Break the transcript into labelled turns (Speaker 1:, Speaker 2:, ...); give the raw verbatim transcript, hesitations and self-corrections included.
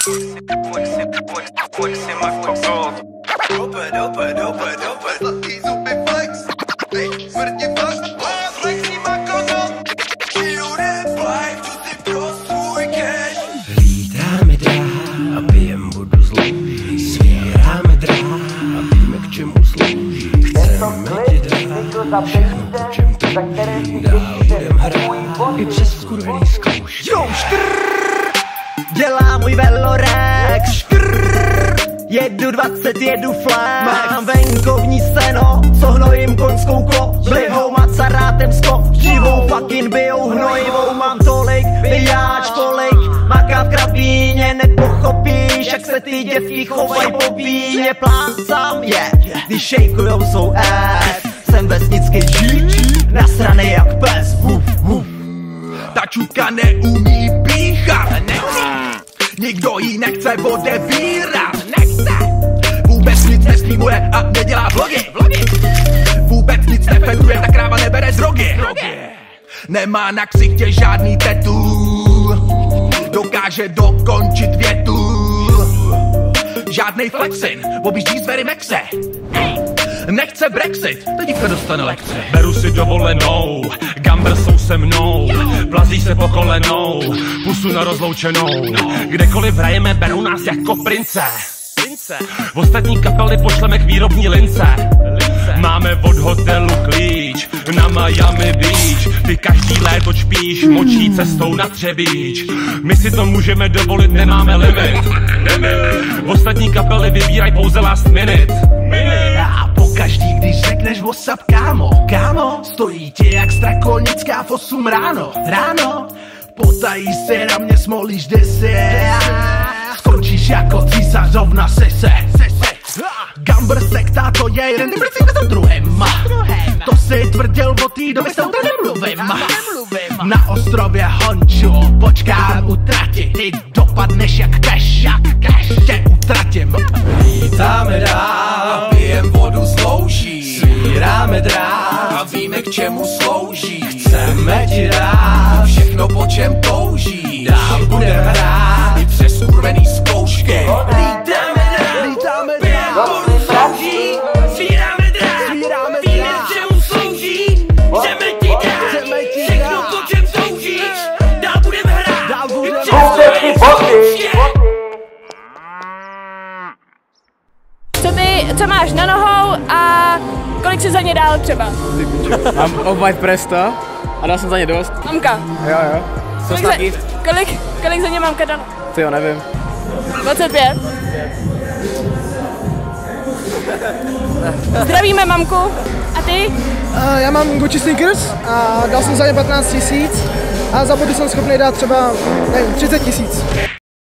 Speaker 1: Lítáme dál a pijem vodu z louží. Svíráme drát a víme, k čemu slouží. Chceme ti dát všechno, po čem touží. Dál budem hrát i přes skurvený zkoušky.
Speaker 2: Jo, škrrrr, dělá můj velorex. Škrrrr, jedu dvacet, jedu flex. Mám venkovní seno, co hnojím koňskou koblihou. Macarátem s kočivou, fucking bijou hnojivou. Mám tolik, vyjáč kolik, maká v krabíně. Nepochopíš, jak se ty dětky chovají po víně. Plán sám je, když šejkujou jsou ass. Jsem vesnický žíč, nasranej jak pes. Vuf, vuf.
Speaker 3: Ta čutka neumí píchat, nikdo jí nechce odevírat, nechce. Vůbec nic nestreamuje a nedělá vlogy, vůbec nic nefeduje, ta kráva nebere z rogy. Nemá na ksichtě žádný tetu, dokáže dokončit větu. Žádnej flexin, objíždí z Verimexe. Nechce Brexit, ta dívka dostane lekce.
Speaker 4: Beru si dovolenou, gamber jsou se mnou, plazí se po kolenou, pusu na rozloučenou. Kdekoliv hrajeme, berou nás jako prince. V ostatní kapely pošleme k výrobní lince. Máme od hotelu klíč na Miami Beach. Ty každý léto čpíš močí cestou na Třebíč. My si to můžeme dovolit, nemáme limit. V ostatní kapely vybíraj pouze last minute.
Speaker 3: A pokaždý, když řekneš what's up, kámo, kámo, stojí tě jak strakolnická v osm ráno, ráno. Potají se na mě, smolíš deset, skončíš jako císařovna sese. Gamber sekta, to je jeden princip za druhým. To si tvrdil od té doby, s tou nemluvím. Na ostrově Honču počkám u trati, ty dopadneš jak cash, jak cash, tě utratím.
Speaker 1: Lítáme dál, pijem vodu z louží. Svíráme drát a víme, k čemu slouží. Chceme ti dát všechno, po čem touží. Dál budem hrát i přes skurvený zkoušky. Lítáme dál,
Speaker 3: Lítáme
Speaker 1: pijem vodu z louží. Svíráme drát, víme, k čemu slouží. Chceme ti dát všechno, po čem toužíš. Dál budem hrát i přes skurvený zkoušky.
Speaker 5: Co ty, co máš na nohou a kolik jsi za ně dál třeba?
Speaker 6: Mám Off-White Presto a dal jsem za ně dost.
Speaker 5: Mamka.
Speaker 6: Jo, jo. Co
Speaker 5: Kolik,
Speaker 6: taky?
Speaker 5: za, kolik, kolik za ně mamka dala?
Speaker 6: Ty jo, nevím.
Speaker 5: dvacet pět. Zdravíme mamku. A ty?
Speaker 7: Uh, já mám Gucci sneakers a dal jsem za ně patnáct tisíc a za boty jsem schopný dát třeba, nevím, třicet tisíc.